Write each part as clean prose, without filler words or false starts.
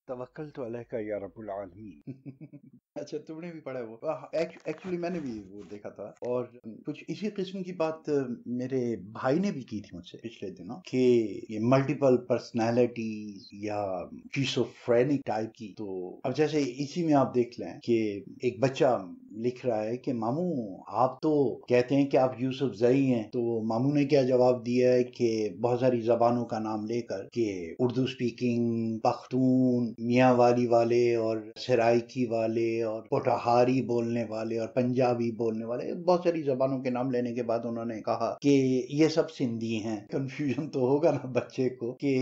توکلت علیک یا رب العالمین. اچھا تم نے بھی پڑھا ہے وہ؟ ایکچولی میں نے بھی وہ دیکھا تھا، اور کچھ اسی قسم کی بات میرے بھائی نے بھی کی تھی مجھ سے پچھلے دنوں کہ یہ ملٹیپل پرسنالٹی یا شیزوفرینک ٹائپ کی. تو اب جیسے اسی میں آپ دیکھ لیں کہ ایک بچہ لکھ رہا ہے کہ ماموں آپ تو کہتے ہیں کہ آپ یوسف زئی ہیں، تو ماموں نے کیا جواب دیا ہے کہ بہت ساری زبانوں کا نام لے کر کہ اردو سپیکنگ، پختون، میاں والی والے اور سرائکی والے اور پوٹہاری بولنے والے اور پنجابی بولنے والے، بہت ساری زبانوں کے نام لینے کے بعد انہوں نے کہا کہ یہ سب سندھی ہیں. کنفیوژن تو ہوگا نا بچے کو کہ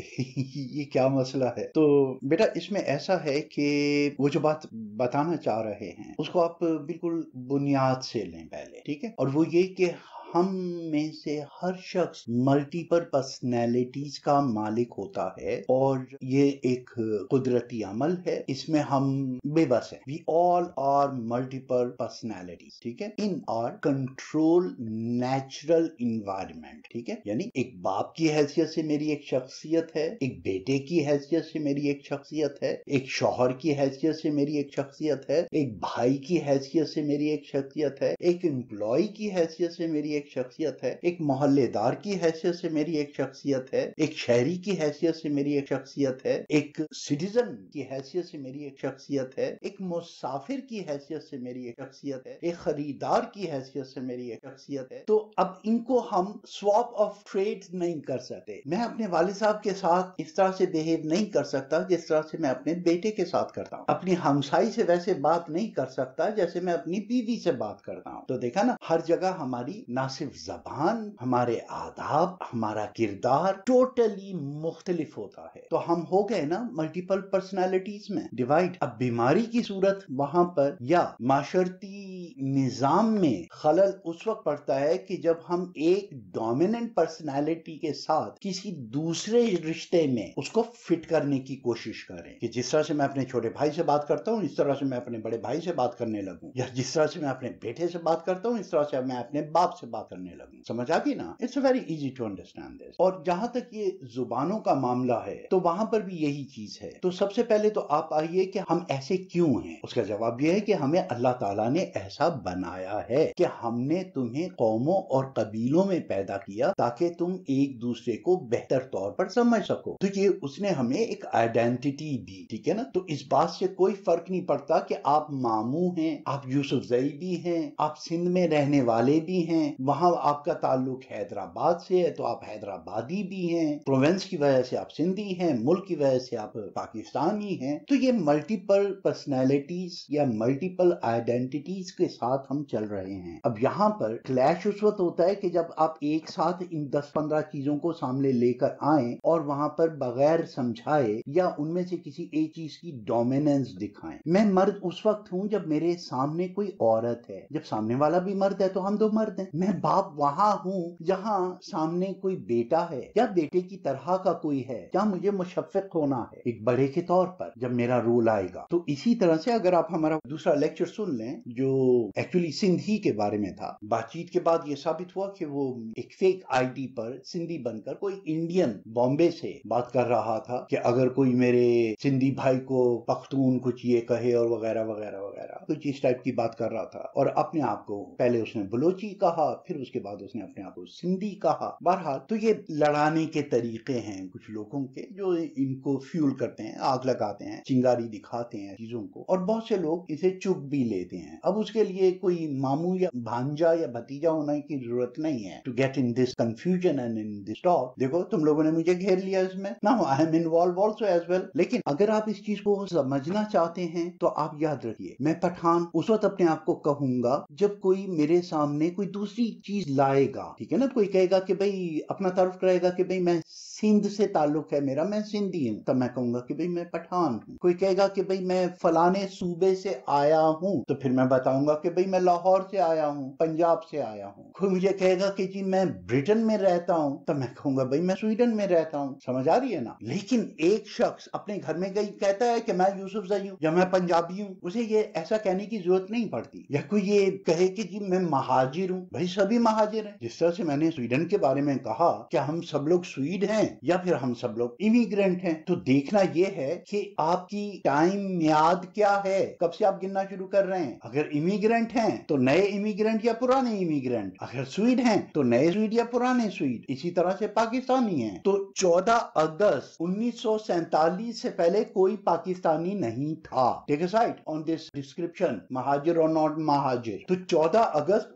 یہ کیا مسئلہ ہے. تو بیٹا اس میں ایسا ہے کہ وہ جو بات بتانا چاہ رہے ہیں اس کو آپ بالکل بنیاد سے لیں پہلے، ٹھیک ہے؟ اور وہ یہ کہ ہم میں سے ہر شخص ملٹیپل پرسنالٹیز کا مالک ہوتا ہے، اور یہ ایک قدرتی عمل ہے، اس میں ہم بے بس ہیں. We all are multiple personalities, ٹھیک ہے؟ In are control natural environment, ٹھیک ہے؟ یعنی ایک باپ کی حیثیت سے میری ایک شخصیت ہے، ایک بیٹے کی حیثیت سے میری ایک شخصیت ہے، ایک شوہر کی حیثیت سے میری ایک شخصیت ہے، ایک بھائی کی حیثیت سے میری ایک شخصیت ہے، ایک امپلائی کی حیثیت سے میری ایک شخصیت ہے، ایک محلے دار کی حیثیت سے میری ایک شخصیت ہے، ایک شہری کی حیثیت سے میری ایک شخصیت ہے، ایک سٹیزن کی حیثیت سے میری ایک شخصیت ہے، ایک مسافر کی حیثیت سے میری ایک شخصیت ہے، ایک خریدار کی حیثیت سے میری ایک شخصیت ہے. تو اب ان کو ہم سواپ آف ٹریڈ نہیں کر سکتے. میں اپنے والد صاحب کے ساتھ اس طرح سے بہیو نہیں کر سکتا جس طرح سے میں اپنے بیٹے کے ساتھ کرتا ہوں. اپنی ہمسائی سے ویسے بات نہیں کر سکتا جیسے میں اپنی بیوی سے بات کرتا ہوں. تو دیکھا نا، ہر جگہ ہماری نہ صرف زبان، ہمارے آداب، ہمارا کردار ٹوٹلی مختلف ہوتا ہے. تو ہم ہو گئے نا ملٹیپل پرسنالٹیز میں ڈیوائڈ. اب بیماری کی صورت وہاں پر یا معاشرتی نظام میں خلل اس وقت پڑتا ہے کہ جب ہم ایک ڈومیننٹ پرسنالٹی کے ساتھ کسی دوسرے رشتے میں اس کو فٹ کرنے کی کوشش کریں کہ جس طرح سے میں اپنے چھوٹے بھائی سے بات کرتا ہوں اس طرح سے میں اپنے بڑے بھائی سے بات کرنے لگوں، یا جس طرح سے میں اپنے بیٹے سے بات کرتا ہوں اس طرح سے میں اپنے باپ سے بات کرنے لگوں. سمجھ آ گئی نا؟ It's very easy to understand this. اور جہاں تک یہ زبانوں کا معاملہ ہے تو وہاں پر بھی یہی چیز ہے. تو سب سے پہلے تو آپ آئیے کہ ہم ایسے کیوں ہیں. اس کا جواب یہ ہے کہ ہمیں اللہ تعالیٰ نے ایسا بنایا ہے کہ ہم نے تمہیں قوموں اور قبیلوں میں پیدا کیا تاکہ تم ایک دوسرے کو بہتر طور پر سمجھ سکو. تو یہ اس نے ہمیں ایک آئیڈینٹی دی، ٹھیک ہے نا؟ تو اس بات سے کوئی فرق نہیں پڑتا کہ آپ ماموں ہیں، آپ یوسف زئی بھی ہیں، آپ سندھ میں رہنے والے بھی ہیں، وہاں آپ کا تعلق حیدرآباد سے ہے تو آپ حیدرآبادی بھی ہیں، پروونس کی وجہ سے آپ سندھی ہیں، ملک کی وجہ سے آپ پاکستانی ہیں. تو یہ ملٹیپل پرسنالٹیز یا ملٹیپل آئیڈینٹیز کے ساتھ ہم چل رہے ہیں. اب یہاں پر کلیش اس وقت ہوتا ہے کہ جب آپ ایک ساتھ ان 10-15 چیزوں کو سامنے لے کر آئیں اور وہاں پر بغیر سمجھائے یا ان میں سے کسی ایک چیز کی ڈومیننس دکھائیں. میں مرد اس وقت ہوں جب میرے سامنے کوئی عورت ہے، جب سامنے والا بھی مرد ہے تو ہم دو مرد ہیں. میں باپ وہاں ہوں جہاں سامنے کوئی بیٹا ہے یا بیٹے کی طرح کا کوئی ہے، کیا مجھے مشفق ہونا ہے ایک بڑے کے طور پر جب میرا رول آئے گا. تو اسی طرح سے اگر آپ ہمارا دوسرا لیکچر سن لیں جو ایکچولی سندھی کے بارے میں تھا، بات چیت کے بعد یہ ثابت ہوا کہ وہ ایک فیک آئی ڈی پر سندھی بن کر کوئی انڈین بامبے سے بات کر رہا تھا کہ اگر کوئی میرے سندھی بھائی کو پختون کچھ یہ کہے اور وغیرہ وغیرہ وغیرہ کچھ اس ٹائپ کی بات کر رہا تھا، اور اپنے آپ کو پہلے اس نے بلوچی کہا، پھر اس کے بعد اس نے اپنے آپ کو سندھی کہا. بہرحال تو یہ لڑانے کے طریقے ہیں کچھ لوگوں کے جو ان کو فیول کرتے ہیں، آگ لگاتے ہیں، چنگاری دکھاتے ہیں چیزوں کو، اور بہت سے لوگ اسے چپ بھی لیتے ہیں. اب اس کے لیے کوئی ماموں یا بھانجا یا بھتیجا ہونے کی ضرورت نہیں ہے to get in this confusion and in this talk. دیکھو تم لوگوں نے مجھے گھیر لیا اس میں، now I am involve also as well. لیکن اگر آپ اس چیز کو سمجھنا چاہتے ہیں تو آپ یاد رکھیے، میں پٹھان اس وقت اپنے آپ کو کہوں گا جب کوئی میرے سامنے کوئی دوسری چیز لائے گا، ٹھیک ہے نا؟ کوئی کہے گا کہ بھئی اپنا تعارف کرے گا کہ بھئی میں سندھ سے تعلق ہے میرا، میں سندھی ہوں، تب میں کہوں گا کہ بھئی میں پٹھان ہوں. کوئی کہے گا کہ بھئی میں فلانے صوبے سے آیا ہوں، تو پھر میں بتاؤں گا کہ بھئی میں لاہور سے آیا ہوں، پنجاب سے آیا ہوں. کوئی مجھے کہے گا کہ جی میں برٹن میں رہتا ہوں، تو میں کہوں گا بھئی میں سویڈن میں رہتا ہوں. سمجھ آ رہی ہے نا؟ لیکن ایک شخص اپنے گھر میں گئی کہتا ہے کہ میں یوسف زئی ہوں یا میں پنجابی ہوں، اسے یہ ایسا کہنے کی ضرورت نہیں پڑتی. یا کوئی یہ کہے کہ جی میں مہاجر ہوں، بھئی سبھی مہاجر ہیں. جس طرح سے میں نے سویڈن کے بارے میں کہا کہ ہم سب لوگ سویڈ ہیں، ہیں یا پھر ہم سب لوگ امیگرینٹ ہیں. تو دیکھنا یہ ہے کہ آپ کی ٹائم میعاد کیا ہے, کب سے آپ گننا شروع کر رہے ہیں. اگر امیگرینٹ ہیں تو نئے امیگرینٹ یا پرانے امیگرینٹ, اگر سویڈ ہیں تو نئے سویڈ یا پرانے سویڈ, اسی طرح سے پاکستانی ہیں. تو 14 اگست 1947 سے پہلے کوئی پاکستانی نہیں تھا. ٹیک اے سائٹ آن دس ڈسکرپشن, مہاجر اور ناٹ مہاجر. تو 14 اگست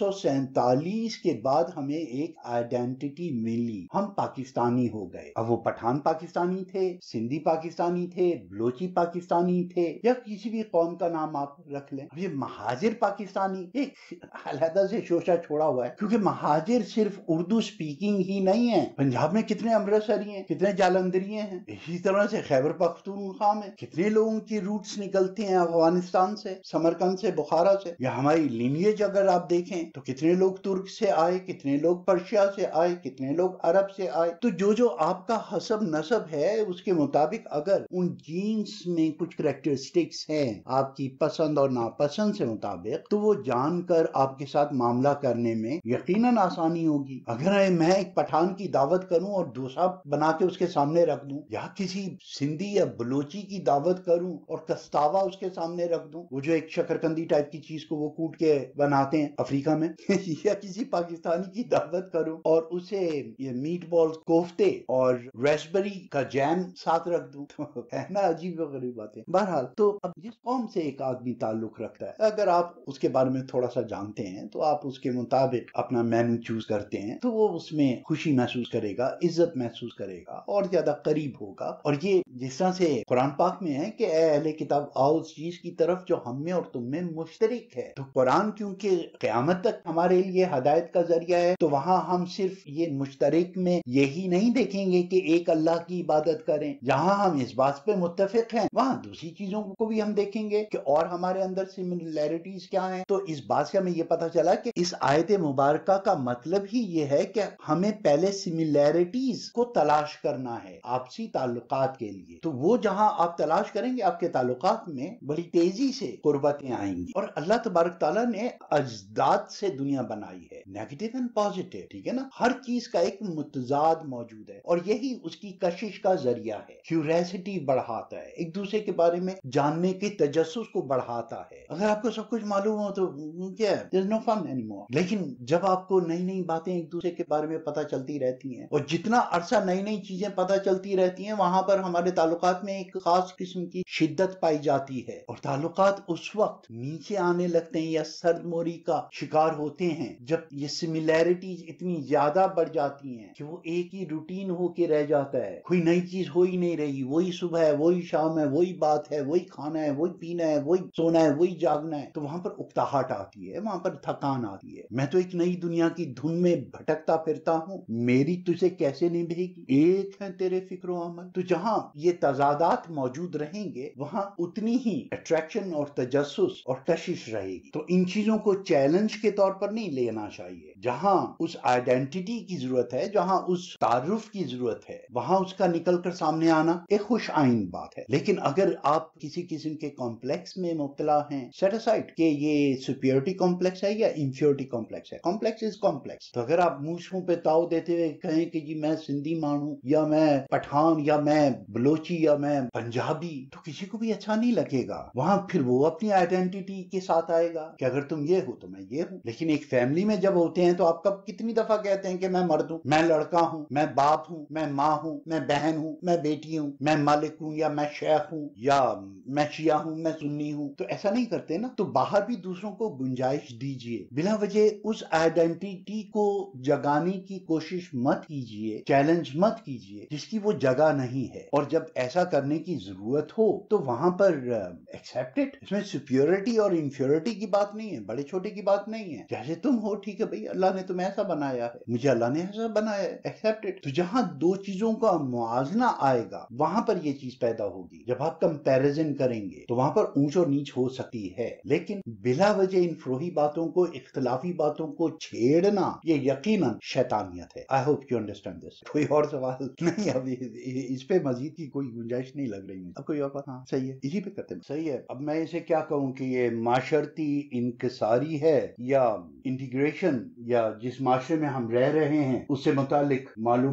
1947 کے بعد ہمیں ایک آئیڈینٹی ملی, ہم پاکستانی ہو گئے. اب وہ پٹھان پاکستانی تھے, سندھی پاکستانی تھے, بلوچی پاکستانی تھے, یا کسی بھی قوم کا نام آپ رکھ لیں. اب یہ مہاجر پاکستانی ایک علیحدہ سے شوشہ چھوڑا ہوا ہے, کیونکہ مہاجر صرف اردو سپیکنگ ہی نہیں ہے. پنجاب میں کتنے امرتسری ہیں, کتنے جالندھری ہیں, اسی طرح سے خیبر پختونخوا میں کتنے لوگوں کی روٹس نکلتے ہیں افغانستان سے, سمرقند سے, بخارا سے. یا ہماری لینیج اگر آپ دیکھیں تو کتنے لوگ ترک سے آئے, کتنے لوگ پرشیا سے آئے, کتنے لوگ عرب سے آئے. تو جو آپ کا حسب نسب ہے اس کے مطابق اگر ان جینز میں کچھ کریکٹرسٹکس ہیں آپ کی پسند اور ناپسند سے مطابق, تو وہ جان کر آپ کے ساتھ معاملہ کرنے میں یقیناً آسانی ہوگی. اگر میں ایک پٹھان کی دعوت کروں اور ڈوسا بنا کے اس کے سامنے رکھ دوں, یا کسی سندھی یا بلوچی کی دعوت کروں اور کستاوا اس کے سامنے رکھ دوں, وہ جو ایک شکرکندی ٹائپ کی چیز کو وہ کوٹ کے بناتے ہیں افریقہ میں, یا کسی پاکستانی کی دعوت کروں اور اسے یہ میٹ بالز, کوفتے اور ریسبری کا جیم ساتھ رکھ دوں, تو ہے نا عجیب و غریب باتیں. بہرحال تو اب جس قوم سے ایک آدمی تعلق رکھتا ہے, اگر آپ اس کے بارے میں تھوڑا سا جانتے ہیں تو آپ اس کے مطابق اپنا مینو چوز کرتے ہیں, تو وہ اس میں خوشی محسوس کرے گا, عزت محسوس کرے گا اور زیادہ قریب ہوگا. اور یہ جس طرح سے قرآن پاک میں ہے کہ اے اہل کتاب آؤ اس چیز کی طرف جو ہم میں اور تم میں مشترک ہے. تو قرآن کیونکہ قیامت تک ہمارے لیے ہدایت کا ذریعہ ہے, تو وہاں ہم صرف یہ مشترک میں یہی نہیں دیکھیں گے کہ ایک اللہ کی عبادت کریں. جہاں ہم اس بات پہ متفق ہیں وہاں دوسری چیزوں کو بھی ہم دیکھیں گے کہ اور ہمارے اندر سملیرٹیز کیا ہیں. تو اس بات سے ہمیں یہ پتہ چلا کہ اس آیت مبارکہ کا مطلب ہی یہ ہے کہ ہمیں پہلے سملیرٹیز کو تلاش کرنا ہے آپسی تعلقات کے لیے. تو وہ جہاں آپ تلاش کریں گے آپ کے تعلقات میں بڑی تیزی سے قربتیں آئیں گی. اور اللہ تبارک تعالیٰ نے اجداد سے دنیا بنائی ہے, نیگیٹو اینڈ پازیٹیو, ٹھیک ہے نا. ہر چیز کا ایک متضاد موجود ہے اور یہی اس کی کشش کا ذریعہ ہے. کیوریسٹی بڑھاتا ہے, ایک دوسرے کے بارے میں جاننے کے تجسس کو بڑھاتا ہے. اگر آپ کو سب کچھ معلوم ہو تو کیا ہے, there's no fun anymore. لیکن جب آپ کو نئی نئی باتیں ایک دوسرے کے بارے میں پتہ چلتی رہتی ہیں, اور جتنا عرصہ نئی نئی چیزیں پتہ چلتی رہتی ہیں, وہاں پر ہمارے تعلقات میں ایک خاص قسم کی شدت پائی جاتی ہے. اور تعلقات اس وقت نیچے آنے لگتے ہیں یا سرد موری کا شکار ہوتے ہیں جب یہ سملیرٹیز اتنی زیادہ بڑھ جاتی ہیں کہ وہ ایک ہی روٹین ہو کے رہ جاتا ہے, کوئی نئی چیز ہو ہی نہیں رہی. وہی صبح ہے, وہی شام ہے, وہی بات ہے, وہی کھانا ہے, وہی پینا ہے, وہی سونا ہے, وہی جاگنا ہے. تو وہاں پر اکتاہٹ آتی ہے, وہاں پر تھکان آتی ہے. میں تو ایک نئی دنیا کی دھن میں بھٹکتا پھرتا ہوں, میری تجھے کیسے نبھے گی, ایک ہے تیرے فکر و عمل. تو جہاں یہ تضادات موجود رہیں گے وہاں اتنی ہی اٹریکشن اور تجسس اور کشش رہے گی. تو ان چیزوں کو چیلنج کے طور پر نہیں لینا چاہیے. جہاں اس آئیڈینٹی کی ضرورت ہے, جہاں اس تعارف کی ضرورت ہے, وہاں اس کا نکل کر سامنے آنا ایک خوش آئند بات ہے. لیکن اگر آپ کسی قسم کے کمپلیکس میں مبتلا ہیں, سیٹ اسائڈ کہ یہ سپیورٹی کمپلیکس ہے یا انفیورٹی کمپلیکس ہے, کمپلیکس از کمپلیکس. تو اگر آپ منہ پہ تاؤ دیتے ہوئے کہیں کہ جی میں سندھی مانوں یا میں پٹھان یا میں بلوچی یا میں پنجابی, تو کسی کو بھی اچھا نہیں لگے گا. وہاں پھر وہ اپنی آئیڈینٹی کے ساتھ آئے گا کہ اگر تم یہ ہو تو میں یہ ہوں. لیکن ایک فیملی میں جب ہوتے ہیں تو آپ کب کتنی دفعہ کہتے ہیں کہ میں مرد ہوں, میں لڑکا ہوں, میں باپ ہوں, میں ماں ہوں, میں بہن ہوں, میں بیٹی ہوں, میں مالک ہوں, یا میں شیخ ہوں, یا میں شیعہ ہوں, میں سنی ہوں. تو ایسا نہیں کرتے نا. تو باہر بھی دوسروں کو گنجائش دیجئے, بلا وجہ اس آئیڈینٹی کو جگانے کی کوشش مت کیجئے, چیلنج مت کیجئے جس کی وہ جگہ نہیں ہے. اور جب ایسا کرنے کی ضرورت ہو تو وہاں پر ایکسیپٹ اٹ. اس میں سپیورٹی اور انفیورٹی کی بات نہیں ہے, بڑے چھوٹے کی بات نہیں ہے. جیسے تم ہو ٹھیک ہے بھائی, اللہ نے تمہیں ایسا بنایا ہے, مجھے اللہ نے ایسا بنایا ہے, ایکسیپٹ اٹ. تو جہاں دو چیزوں کا موازنہ آئے گا وہاں پر یہ چیز پیدا ہوگی. جب آپ کمپیریزن کریں گے تو وہاں پر اونچ اور نیچ ہو سکتی ہے, لیکن بلا وجہ ان فروہی باتوں کو, اختلافی باتوں کو چھیڑنا یہ یقیناً شیطانیت ہے. I hope you understand this. کوئی اور سوال نہیں, ابھی اس پہ مزید کی کوئی گنجائش نہیں لگ رہی مجھے. اب کوئی اور بات؟ ہاں صحیح ہے, اسی پہ کرتے ہیں. صحیح ہے. اب میں اسے کیا کہوں کہ یہ معاشرتی انکساری ہے یا انٹیگریشن, یا جس معاشرے میں ہم رہ رہے ہیں اس سے متعلق معلومات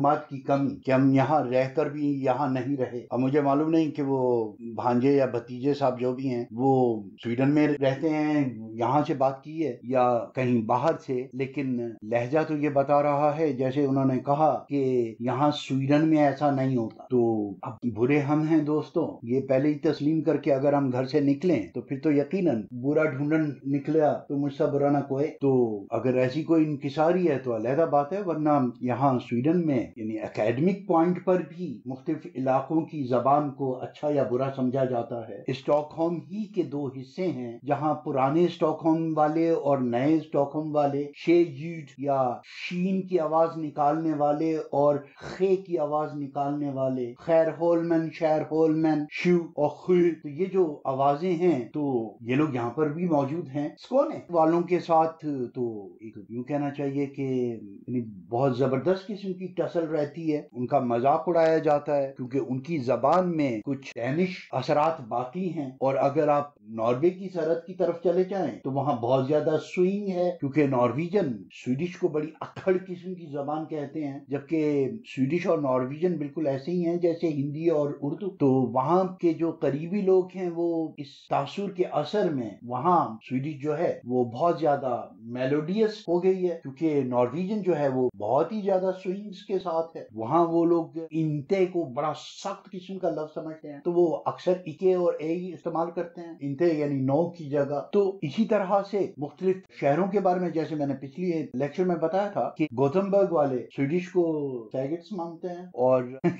معلومات کی کمی کہ ہم یہاں رہ کر بھی یہاں نہیں رہے. اب مجھے معلوم نہیں کہ وہ بھانجے یا بھتیجے صاحب جو بھی ہیں وہ سویڈن میں رہتے ہیں, یہاں سے بات کی ہے یا کہیں باہر سے, لیکن لہجہ تو یہ بتا رہا ہے جیسے انہوں نے کہا کہ یہاں سویڈن میں ایسا نہیں ہوتا. تو اب برے ہم ہیں دوستوں, یہ پہلے ہی تسلیم کر کے اگر ہم گھر سے نکلیں تو پھر تو یقیناً برا ڈھونڈن نکلیا تو مجھ سے برا نہ کوئی. تو اگر ایسی کوئی انکساری ہے تو علیحدہ بات ہے, ورنہ یہاں سویڈن میں یعنی اکیڈمک پوائنٹ پر بھی مختلف علاقوں کی زبان کو اچھا یا برا سمجھا جاتا ہے. اسٹاک ہوم ہی کے دو حصے ہیں جہاں پرانے اسٹاک ہوم والے اور نئے اسٹاک ہوم والے شے یوڈ یا شین کی آواز نکالنے والے اور خے کی آواز نکالنے والے, خیر ہولمن, شیر ہولمن, شو اور خو, تو یہ جو آوازیں ہیں تو یہ لوگ یہاں پر بھی موجود ہیں. سکونے والوں کے ساتھ تو ایک یوں کہنا چاہیے کہ یعنی بہت زبردست قسم کی ٹسل رہتی ہے, ان کا مذاق اڑایا جاتا ہے کیونکہ ان کی زبان میں کچھ ڈینش اثرات باقی ہیں. اور اگر آپ ناروے کی سرحد کی طرف چلے جائیں تو وہاں بہت زیادہ سوئنگ ہے کیونکہ نارویجن سویڈش کو بڑی اکھڑ قسم کی زبان کہتے ہیں, جبکہ سویڈش اور نارویجن بالکل ایسے ہی ہیں جیسے ہندی اور اردو. تو وہاں کے جو قریبی لوگ ہیں وہ اس تاثر کے اثر میں وہاں سویڈش جو ہے وہ بہت زیادہ میلوڈیس ہو گئی ہے, کیونکہ نارویجن جو ہے وہ بہت ہی زیادہ سوئنگز کے ساتھ ہے. وہاں وہ لوگ انتے کو بڑا سخت قسم کا لفظ سمجھتے ہیں تو وہ اکثر اکے اور اے ہی استعمال کرتے ہیں, انتے یعنی نو کی جگہ. تو اسی طرح سے مختلف شہروں کے بارے میں جیسے میں نے پچھلی لیکچر میں بتایا تھا کہ گوتھنبرگ والے سویڈش کو سیگٹس مانگتے ہیں, اور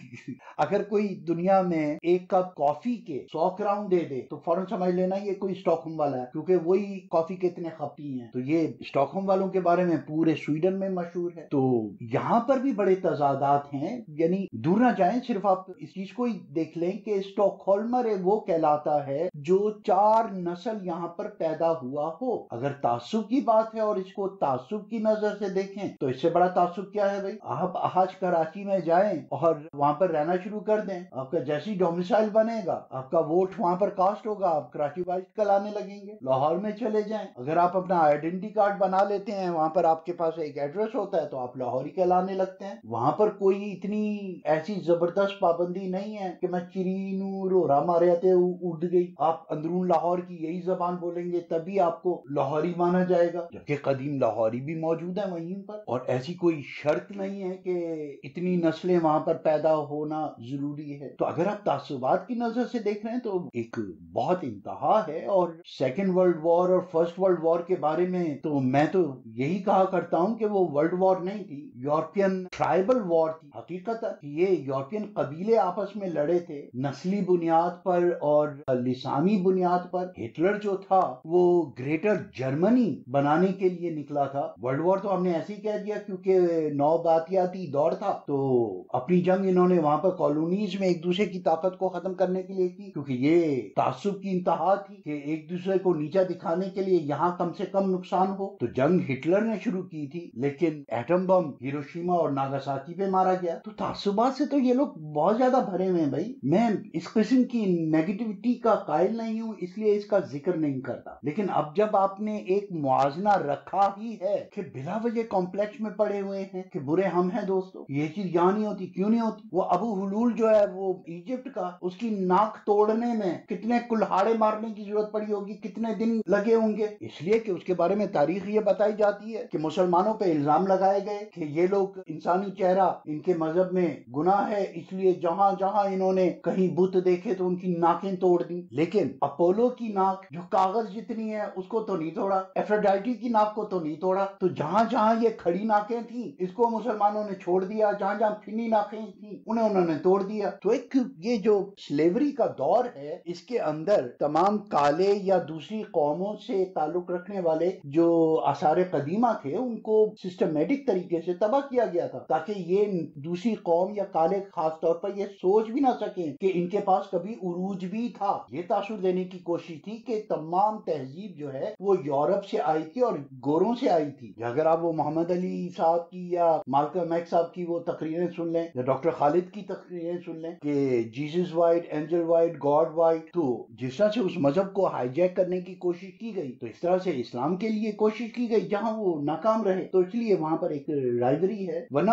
اگر کوئی دنیا میں ایک کپ کافی کے 100 کراؤن دے دے تو فوراً سمجھ لینا یہ کوئی اسٹاک ہوم والا ہے, کیونکہ وہی کافی کے اتنے خپتی ہیں. تو یہ اسٹاک ہوم والوں کے بارے میں پورے سویڈن میں مشہور ہے. تو یہاں پر بھی بڑے تضادات ہیں, یعنی دور نہ جائیں, صرف آپ اس چیز کو ہی دیکھ لیں کہ اسٹاک ہولمر وہ کہلاتا ہے جو 4 نسل یہاں پر پیدا ہوا ہو. اگر تعصب کی بات ہے اور اس کو تعصب کی نظر سے دیکھیں تو اس سے بڑا تعصب کیا ہے بھائی. آپ آج کراچی میں جائیں اور وہاں پر رہنا شروع کر دیں, آپ کا جیسی ڈومیسائل بنے گا آپ کا ووٹ وہاں پر کاسٹ ہوگا, آپ کراچی وائز کلانے لگیں گے. لاہور میں چلے جائیں, اگر آپ اپنا آئیڈینٹی کارڈ بنا لیتے ہیں, وہاں پر آپ کے پاس ایک ایڈریس ہوتا ہے تو آپ لاہوری کہلانے لگتے ہیں. وہاں پر کوئی اتنی ایسی زبردست پابندی نہیں ہے کہ میں چرینو رورا مارے تے اڑ گئی, آپ اندرون لاہور کی یہی زبان بولیں گے تبھی آپ کو لاہوری مانا جائے گا, جبکہ قدیم لاہوری بھی موجود ہے وہیں پر. اور ایسی کوئی شرط نہیں ہے کہ اتنی نسلیں وہاں پر پیدا ہونا ضروری ہے. تو اگر آپ تعصبات کی نظر سے دیکھ رہے ہیں تو ایک بہت انتہا ہے. اور سیکنڈ ورلڈ وار اور فرسٹ ورلڈ وار کے بارے میں تو میں تو یہی کہا کرتا ہوں کہ وہ ورلڈ وار نہیں تھی, یورپین ٹرائبل وار تھی. حقیقت یہ یورپین قبیلے آپس میں لڑے تھے نسلی بنیاد پر اور لسانی بنیاد پر. ہٹلر جو تھا وہ گریٹر جرمنی بنانے کے لیے نکلا تھا. ورلڈ وار تو ہم نے ایسے ہی کہہ دیا کیونکہ نوباتیاتی دور تھا, تو اپنی جنگ انہوں نے وہاں پر کالونیز میں ایک دوسرے کی طاقت کو ختم کرنے کے لیے کی, کیونکہ یہ تعصب کی انتہا تھی کہ ایک دوسرے کو نیچا دکھانے کے لیے یہاں کم سے کم نقصان ہو. تو جنگ ہٹلر نے شروع کی تھی, لیکن ایٹم بم ہیروشیما اور ناگاساکی پہ مارا گیا. تو تعصبات سے تو یہ لوگ بہت زیادہ بھرے ہوئے ہیں بھائی. میں اس قسم کی نیگیٹیوٹی کا قائل نہیں ہوں, اس لیے اس کا ذکر نہیں کرتا. لیکن اب جب آپ نے ایک موازنہ رکھا ہی ہے کہ بلا وجہ کمپلیکس میں پڑے ہوئے ہیں کہ برے ہم ہیں دوستو, یہ چیز یہاں نہیں ہوتی. کیوں نہیں ہوتی؟ وہ ابو حلول جو ہے وہ ایجپٹ کا, اس کی ناک توڑنے میں کتنے کلہاڑے مارنے کی ضرورت پڑی ہوگی, کتنے دن لگے ہوں گے, اس لیے کہ اس کے بارے میں تاریخ یہ بتائی جاتی ہے کہ مسلمانوں پہ الزام لگائے گئے کہ یہ لوگ انسانی چہرہ ان کے مذہب میں گناہ ہے, اس لیے جہاں جہاں انہوں نے کہیں بت دیکھے تو ان کی ناکیں توڑ دی. لیکن اپولو کی ناک جو کاغذ جتنی ہے اس کو تو نہیں توڑا, ایفروڈائٹی کی ناک کو تو نہیں توڑا. تو جہاں جہاں یہ کھڑی ناکیں تھیں اس کو مسلمانوں نے چھوڑ دیا, جہاں جہاں پھنی ناکیں تھیں انہوں نے توڑ دیا. تو ایک یہ جو سلیوری کا دور ہے اس کے اندر تمام کالے یا دوسری قوموں سے تعلق رکھنے والے جو آثار قدیمہ تھے ان کو سسٹمیٹک طریقے سے تباہ کیا گیا تھا, تاکہ یہ دوسری قوم یا کالے خاص طور پر یہ سوچ بھی نہ سکیں کہ ان کے پاس کبھی عروج بھی تھا. یہ تاثر دینے کی کوشش تھی کہ تمام تہذیب جو ہے وہ یورپ سے آئی تھی اور گوروں سے آئی تھی. اگر آپ وہ محمد علی صاحب کی یا مالکم ایکس صاحب کی وہ تقریریں سن لیں یا ڈاکٹر خالد کی تقریریں سن لیں کہ Jesus white, angel white, God white, تو جس طرح سے اس مذہب کو ہائی جیک کرنے کی کوشش کی گئی تو اس طرح سے اسلام کے لیے کوشش کی گئی جہاں وہ ناکام رہے. تو اس لیے وہاں پر ایک رائیوری ہے. ورنہ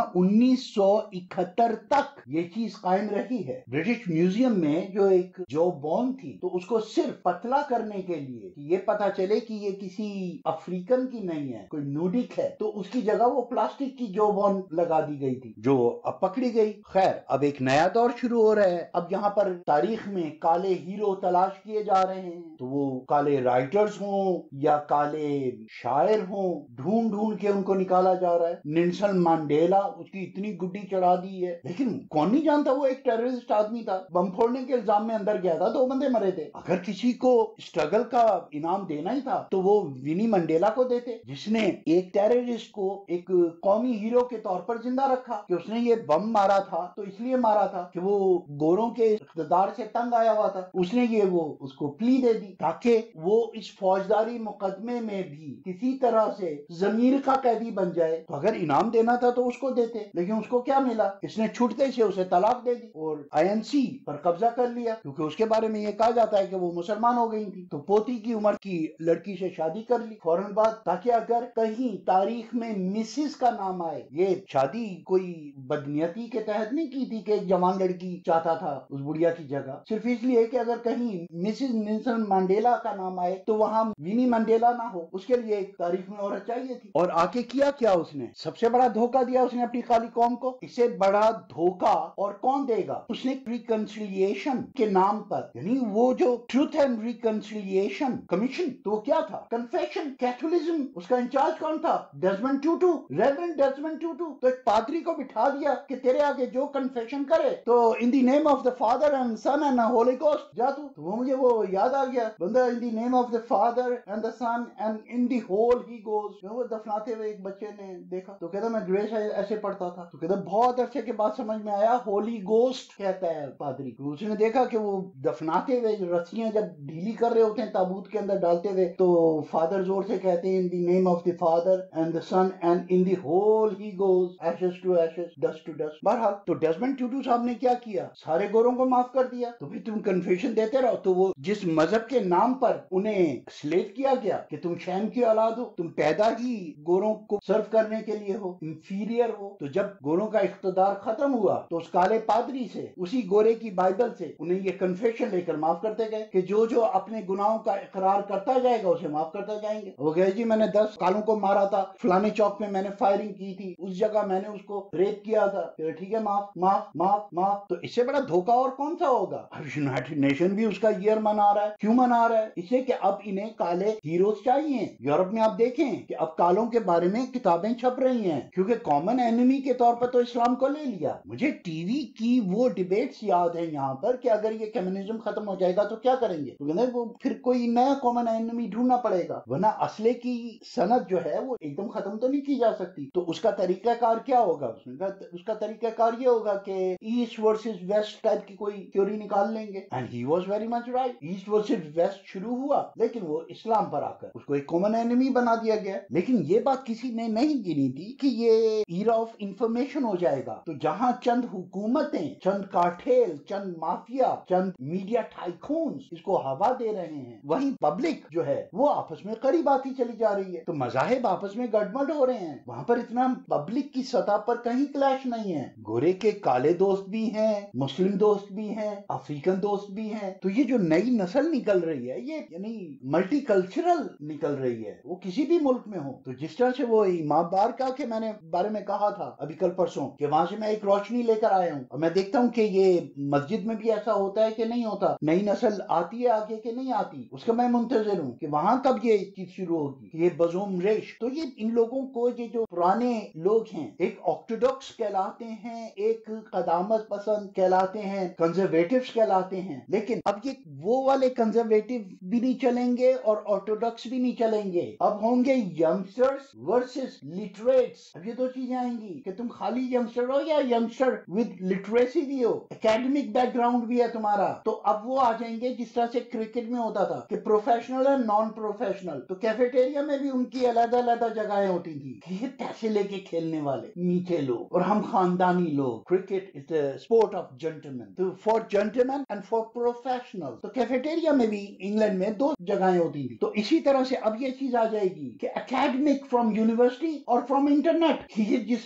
1971 تک یہ چیز قائم رہی ہے. برٹش میوزیم میں جو ایک جو بون تھی تو اس کو صرف پتلا کرنے کے لیے کہ یہ پتا چلے کہ یہ کسی افریقن کی نہیں ہے, کوئی نوڈک ہے, تو اس کی جگہ وہ پلاسٹک کی جو بون لگا دی گئی تھی جو اب پکڑی گئی. خیر اب ایک نیا دور شروع ہو رہا ہے. اب یہاں پر تاریخ میں کالے ہیرو تلاش کیے جا رہے ہیں, تو وہ کالے رائٹرز ہوں یا کالے شاعر ہوں, ڈھونڈ ڈھونڈ کے ان کو نکالا جا رہا ہے. نیلسن مانڈیلا, اس کی اتنی گڈی چڑھا دی ہے, لیکن کون نہیں جانتا وہ ایک ٹیررسٹ آدمی تھا, بم پھوڑنے کے الزام میں اندر گیا تھا, 2 بندے مرے تھے. اگر کسی کو اسٹرگل کا انعام دینا ہی تھا تو وہ ونی منڈیلا کو دیتے, جس نے ایک ٹیررسٹ کو ایک قومی ہیرو کے طور پر زندہ رکھا کہ اس نے یہ بم مارا تھا تو اس لیے مارا تھا کہ وہ گوروں کے اقتدار سے تنگ آیا ہوا تھا. اس نے یہ وہ اس کو پلی دے دی تاکہ وہ اس فوجداری مقدمے میں بھی کسی طرح سے ضمیر کا قیدی بن جائے. تو اگر انعام دینا تھا تو اس کو دیتے, لیکن اس کو کیا ملا؟ اس نے چھوٹتے سے اسے طلاق دے دی اور INC پر قبضہ کر لیا, کیونکہ اس کے بارے میں یہ کہا جاتا ہے کہ وہ مسلمان ہو گئی تھی. تو پوتی کی عمر کی لڑکی سے شادی کر لی فوراً بعد, تاکہ اگر کہیں تاریخ میں مسز کا نام آئے. یہ شادی کوئی بدنیتی کے تحت نہیں کی تھی کہ ایک جوان لڑکی چاہتا تھا اس بڑھیا کی جگہ, صرف اس لیے کہ اگر کہیں مسز نیلسن مانڈیلا کا نام آئے تو وہاں ونی منڈیلا نہ ہو. اس کے لیے ایک تاریخ میں عورت چاہیے تھی. اور آ کے کیا اس نے سب سے بڑا دھوکہ دیا اس نے اپنی خالی قوم کو. اس سے بڑا دھوکہ اور کون دے گا؟ اس نے ریکنسیلیشن کے نام پر, یعنی وہ جو ٹروتھ اینڈ ریکنسیلیشن کمیشن, تو وہ کیا تھا؟ کنفیشن کیتھولزم. اس کا انچارج کون تھا؟ Desmond Tutu, Reverend Desmond Tutu. تو ایک پادری کو بٹھا دیا کہ تیرے آگے جو کنفیشن کرے تو in the name of the father and son and holy ghost جا تو مجھے وہ یاد آ گیا بندہ, in the name of the father and the son and in the holy گوز. وہ دفناتے ہوئے ایک بچے نے دیکھا تو کہتا میں گریس ایسے پڑھتا تھا, تو کہتا بہت عرصے کے بعد سمجھ میں آیا ہولی گوسٹ کہتا ہے پادری. اس نے دیکھا کہ وہ دفناتے ہوئے رسیاں جب ڈھیلی کر رہے ہوتے ہیں تابوت کے اندر ڈالتے ہوئے, تو فادر زور سے کہتے ہیں in the name of the father and the son and in the holy گوز, ashes to ashes, dust to dust. بہرحال تو ڈیزمنڈ ٹوٹو صاحب نے کیا کیا؟ سارے گوروں کو معاف کر دیا. تو پھر تم کنفیشن دیتے رہو. تو وہ جس مذہب کے نام پر انہیں سلیو کیا گیا کہ تم شیم کی اولاد ہو, تم پیدا ہی گوروں کو سرو کرنے کے لیے ہو, انفیریئر ہو, تو جب گوروں کا اقتدار ختم ہوا تو اس کالے پادری سے, اسی گورے کی بائبل سے انہیں یہ کنفیشن لے کر معاف کرتے گئے کہ جو جو اپنے گناہوں کا اقرار کرتا جائے گا اسے معاف کرتا جائیں گے. وہ کہے جی میں نے 10 کالوں کو مارا تھا, فلانے چوک میں میں نے فائرنگ کی تھی, اس جگہ میں نے اس کو ریپ کیا تھا, ٹھیک ہے معاف معاف معاف معاف. تو اس سے بڑا دھوکہ اور کون سا ہوگا؟ یونائٹڈ نیشن بھی اس کا ایئر منا رہا ہے. کیوں منا رہا ہے؟ اس لیے کہ اب انہیں کالے ہیروز چاہیے. یورپ میں آپ دیکھیں کہ اب کالوں کے بارے میں کتابیں چھپ رہی ہیں, کیونکہ کامن اینیمی کے طور پر تو اسلام کو لے لیا. مجھے ٹی وی کی وہ ڈیبیٹس یاد ہیں یہاں پر کہ اگر یہ کمیونزم ختم ہو جائے گا تو کیا کریں گے, تو کہتے ہیں وہ پھر کوئی نیا کامن اینیمی ڈھونڈنا پڑے گا, ورنہ اسلحے کی صنعت جو ہے وہ ایک دم ختم تو نہیں کی جا سکتی. تو اس کا طریقہ کار کیا ہوگا؟ اس کا طریقہ کار یہ ہوگا کہ ایسٹ ورسز ویسٹ ٹائپ کی کوئی تھیوری نکال لیں گے. And he was very much right. East versus west شروع ہوا لیکن وہ اسلام پر آ کر اس کو ایک کامن اینیمی بنا دیا گیا. لیکن یہ بات کسی نے نہیں گنی تھی کہ یہ ایرا آف انفارمیشن ہو جائے گا, تو جہاں چند حکومتیں, چند کارٹیل, چند مافیا, چند میڈیا ٹائکونز اس کو ہوا دے رہے ہیں, وہیں پبلک جو ہے وہ آپس میں قریب آتی چلی جا رہی ہے. تو مذاہب آپس میں گڑبڑ ہو رہے ہیں, وہاں پر اتنا پبلک کی سطح پر کہیں کلیش نہیں ہے. گورے کے کالے دوست بھی ہیں, مسلم دوست بھی ہیں, افریقن دوست بھی ہیں. تو یہ جو نئی نسل نکل رہی ہے یہ یعنی ملٹی کلچرل نکل رہی ہے, وہ کسی بھی ملک میں ہو. تو جس طرح سے وہ امام بار کا کہ میں نے بارے میں کہا تھا ابھی کل پرسوں کہ وہاں سے میں ایک روشنی لے کر آیا ہوں, اور میں دیکھتا ہوں کہ یہ مسجد میں بھی ایسا ہوتا ہے کہ نہیں ہوتا, نئی نسل آتی ہے آگے کہ نہیں آتی, اس کا میں منتظر ہوں کہ وہاں کب یہ چیز شروع ہوگی, یہ بزوم ریش. تو یہ ان لوگوں کو یہ جو پرانے لوگ ہیں, ایک آرتھوڈاکس کہلاتے ہیں, ایک قدامت پسند کہلاتے ہیں, کنزرویٹیوز کہلاتے ہیں, لیکن اب یہ وہ والے کنزرویٹیو بھی نہیں چلیں گے اور آرتھوڈاکس بھی نہیں چلیں گے. اب ہوں گے ینگسٹرز ورسز لٹریٹس. اب یہ دو چیزیں آئیں گی کہ تم خالی ینگسٹر ہو یا ینگسٹر ود لٹریسی بھی ہو, اکیڈمک بیک گراؤنڈ بھی ہے تمہارا. تو اب وہ آ جائیں گے جس طرح سے کرکٹ میں ہوتا تھا کہ پروفیشنل اور نان پروفیشنل. تو کیفیٹیریا میں بھی ان کی علیحدہ علیحدہ جگہیں ہوتی تھی کہ یہ پیسے لے کے کھیلنے والے میٹھے لوگ اور ہم خاندانی لوگ. Cricket is the sport of gentlemen, تو for gentlemen and for professionals. تو کیفیٹیریا میں بھی انگلینڈ میں 2 جگہیں ہوتی تھی. تو اسی طرح سے اب یہ چیز آ جائے گی کہ اکیڈمک فرام یونیورسٹی اور فرام انٹرنیٹ. یہ جس طرح سے یہ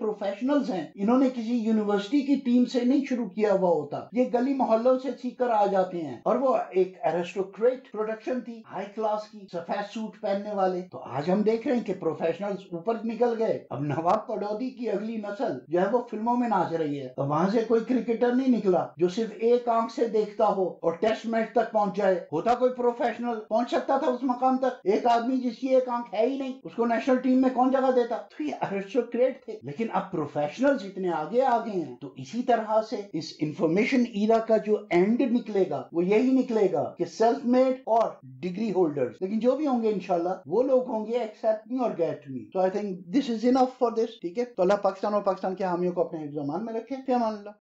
پروفیشنلز ہیں انہوں نے کسی یونیورسٹی کی ٹیم سے نہیں شروع کیا ہوا ہوتا، یہ گلی محلوں سے سیکھ کر آ جاتے ہیں، اور وہ ایک ایرسٹوکریٹ پروڈکشن تھی ہائی کلاس کی، سفید سوٹ پہننے والے۔ تو آج ہم دیکھ رہے ہیں کہ پروفیشنلز اوپر نکل گئے، اب نواب پٹودی کی اگلی نسل جو ہے وہ فلموں میں ناچ رہی ہے، اور وہاں سے کوئی کرکٹر نہیں نکلا جو صرف ایک آنکھ سے دیکھتا ہو اور ٹیسٹ میچ تک پہنچ جائے۔ ہوتا کوئی پروفیشنل پہنچ سکتا تھا اس مقام تک، ایک آدمی جس کی ایک آنکھ ہے ہی نہیں اس کو نیشنل ٹیم میں کون جگہ دیتا؟ تو یہ ایرسٹوکریٹ تھے، لیکن اب پروفیشنلز اتنے آگے ہیں۔ تو اسی طرح سے اس انفارمیشن ایرا کا جو اینڈ نکلے گا وہ یہی نکلے گا کہ سیلف میڈ اور ڈگری ہولڈرز، لیکن جو بھی ہوں گے انشاءاللہ وہ لوگ ہوں گے ایکسپٹ می اور گیٹ می۔ تو I think this is enough for this, ٹھیک ہے؟ تو اللہ پاکستان اور پاکستان کے حامیوں کو اپنے زمان میں رکھے۔ فی امان اللہ۔